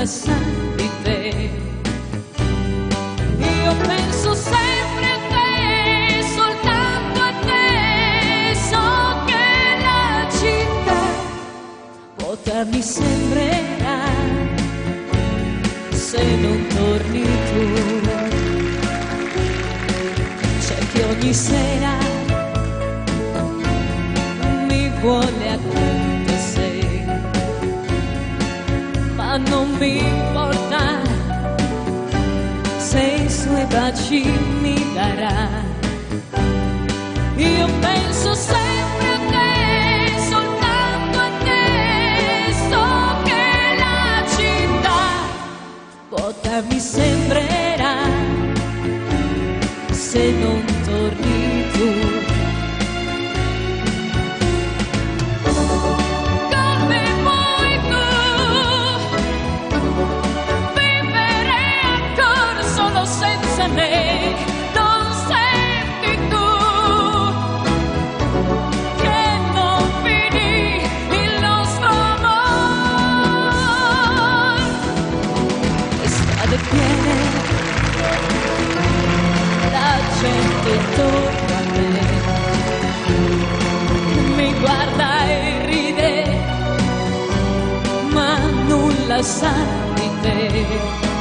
nulla sa di te. Io penso sempre a te, soltanto a te. So che la città vuota mi sembrerà se non torni tu. C'è chi ogni sera mi vuole accanto a sé, ma non mi importa se i suoi baci mi darà. Io penso sempre a te, soltanto a te. So che la città vuota mi sembrerà se non torni tu. Non senti tu che non finì il nostro amor. Le strade piene, la gente intorno a me mi guarda e ride, ma nulla sa di te.